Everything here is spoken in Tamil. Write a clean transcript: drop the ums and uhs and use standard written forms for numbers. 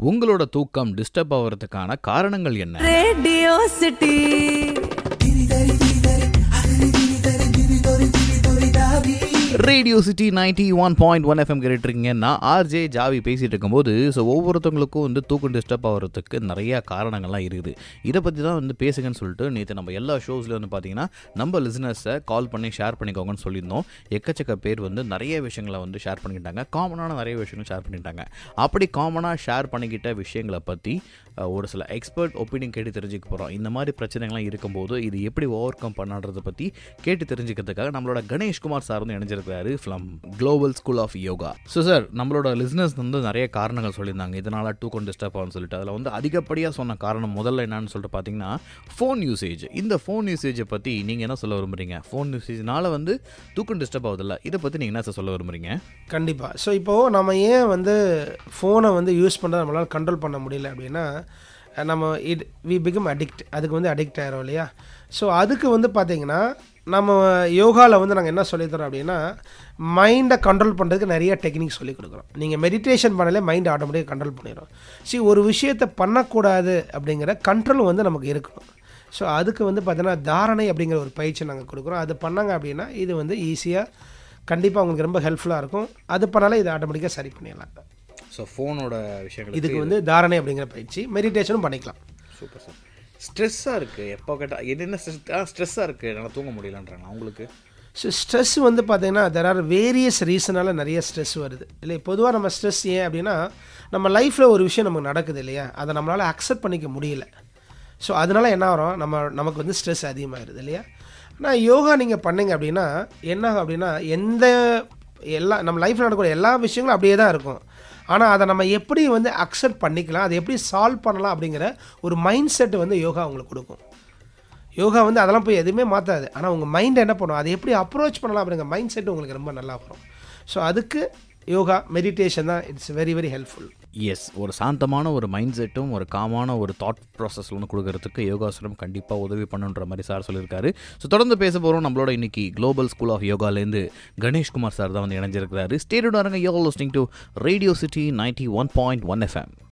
உங்களோட தூக்கம் டிஸ்டர்ப் ஆகிறதுக்கான காரணங்கள் என்ன? Radio city radio city 91.1 FM கேட்டுருக்கீங்க. நான் ஆர்ஜே ஜாவி பேசிகிட்டு இருக்கும்போது ஒவ்வொருத்தவங்களுக்கும் தூக்கம் டிஸ்டர்ப் ஆகிறதுக்கு நிறையா காரணங்கள்லாம் இருக்குது. இதை பற்றி தான் பேசுங்கன்னு சொல்லிட்டு நேற்று நம்ம எல்லா ஷோஸ்லேயும் பார்த்தீங்கன்னா நம்ம லிசனர்ஸை கால் பண்ணி ஷேர் பண்ணிக்கோங்கன்னு சொல்லியிருந்தோம். எக்கச்சக்க பேர் நிறைய விஷயங்களை ஷேர் பண்ணிக்கிட்டாங்க. காமனான நிறைய விஷயங்கள் ஷேர் பண்ணிட்டாங்க. அப்படி காமனாக ஷேர் பண்ணிக்கிட்ட விஷயங்களை பற்றி ஒரு சில எக்ஸ்பர்ட் ஒப்பீனியன் கேட்டு தெரிஞ்சுக்க போகிறோம். இந்த மாதிரி பிரச்சனைகள்லாம் இருக்கும்போது இது எப்படி ஓவர் கம் பண்ணுறதை பற்றி கேட்டு தெரிஞ்சுக்கிறதுக்காக நம்மளோட கணேஷ்குமார் சார் இணைஞ்சிருக்காரு from Global School of Yoga. So sir, நம்மளோட லிசனர்ஸ் நிறைய காரணங்கள் சொல்லியிருந்தாங்க இதனால் தூக்கம் டிஸ்டர்ப் ஆகும்னு சொல்லிட்டு. அதில் அதிகப்படியாக சொன்ன காரணம் முதல்ல என்னன்னு சொல்லிட்டு பார்த்தீங்கன்னா ஃபோன் யூசேஜ். இந்த ஃபோன் யூசேஜை பற்றி நீங்கள் என்ன சொல்ல விரும்புகிறீங்க? ஃபோன் யூசேஜ்னால தூக்கம் டிஸ்டர்ப் ஆகுதில்ல, இதை பற்றி நீங்கள் என்ன சொல்ல விரும்புகிறீங்க? கண்டிப்பாக. ஸோ இப்போது நம்ம ஏன் ஃபோனை யூஸ் பண்ணுறது நம்மளால் கண்ட்ரோல் பண்ண முடியல அப்படின்னா, நம்ம வி பிகம் அடிக்ட். அதுக்கு அடிக்ட் ஆகிரும் இல்லையா? ஸோ அதுக்கு பார்த்தீங்கன்னா நம்ம யோகாவில் நாங்கள் என்ன சொல்லித்தரோம் அப்படின்னா, மைண்டை கண்ட்ரோல் பண்ணுறதுக்கு நிறைய டெக்னிக் சொல்லிக் கொடுக்குறோம். நீங்கள் மெடிடேஷன் பண்ணாலே மைண்டை ஆட்டோமேட்டிக்காக கண்ட்ரோல் பண்ணிடும். ஒரு விஷயத்தை பண்ணக்கூடாது அப்படிங்கிற கண்ட்ரோல் நமக்கு இருக்கணும். ஸோ அதுக்கு பார்த்தீங்கன்னா தாரணை அப்படிங்கிற ஒரு பயிற்சி நாங்கள் கொடுக்குறோம். அது பண்ணாங்க அப்படின்னா இது ஈஸியாக கண்டிப்பாக உங்களுக்கு ரொம்ப ஹெல்ப்ஃபுல்லாக இருக்கும். அது பண்ணாலே இது ஆட்டோமேட்டிக்காக சரி பண்ணிடலாம். ஸோ ஃபோனோட விஷயங்கள் இதுக்கு தாரணை அப்படிங்கிற பயிற்சி, மெடிடேஷனும் பண்ணிக்கலாம். Super sir. ஸ்ட்ரெஸ்ஸாக இருக்குது, எப்போ கேட்டால் என்னென்ன ஸ்ட்ரெஸ்ஸாக இருக்குது, என்னால் தூங்க முடியலன்றாங்க அவங்களுக்கு. ஸோ ஸ்ட்ரெஸ் பார்த்தீங்கன்னா தெர் ஆர் வேரியஸ் ரீசனால் நிறைய ஸ்ட்ரெஸ் வருது இல்லை. பொதுவாக நம்ம ஸ்ட்ரெஸ் ஏன் அப்படின்னா, நம்ம லைஃப்பில் ஒரு விஷயம் நமக்கு நடக்குது இல்லையா, அதை நம்மளால் அக்செப்ட் பண்ணிக்க முடியல. ஸோ அதனால் என்ன ஆகும், நமக்கு ஸ்ட்ரெஸ் அதிகமாகிடுது இல்லையா. ஆனால் யோகா நீங்கள் பண்ணிங்க அப்படின்னா என்ன ஆகும் அப்படின்னா, நம்ம லைஃப்பில் நடக்கக்கூடிய எல்லா விஷயங்களும் அப்படியே தான் இருக்கும். ஆனால் அதை நம்ம எப்படி அக்செப்ட் பண்ணிக்கலாம், அதை எப்படி சால்வ் பண்ணலாம் அப்படிங்கிற ஒரு மைண்ட் செட்டு யோகா உங்களுக்கு கொடுக்கும். யோகா அதெல்லாம் போய் எதுவுமே மாற்றாது. ஆனால் உங்கள் மைண்டை என்ன பண்ணும், அதை எப்படி அப்ரோச் பண்ணலாம் அப்படிங்கிற மைண்ட் செட்டு உங்களுக்கு ரொம்ப நல்லா வரும். ஸோ அதுக்கு யோகா மெடிடேஷன் தான் it's very very helpful. Yes, ஒரு சாந்தமான ஒரு மைண்ட் செட்டும் ஒரு காமான ஒரு தாட் ப்ராசஸ் கொடுக்கறதுக்கு யோகாசனம் கண்டிப்பாக உதவி பண்ணுன்ற மாதிரி சார் சொல்லியிருக்காரு. ஸோ தொடர்ந்து பேச போகிறோம். நம்மளோட இன்னைக்கு குளோபல் ஸ்கூல் ஆஃப் யோகாலேருந்து கணேஷ்குமார் சார் தான் இணைஞ்சிருக்கிறாரு. Stay tuned. You are listening to radio city 91.1 FM.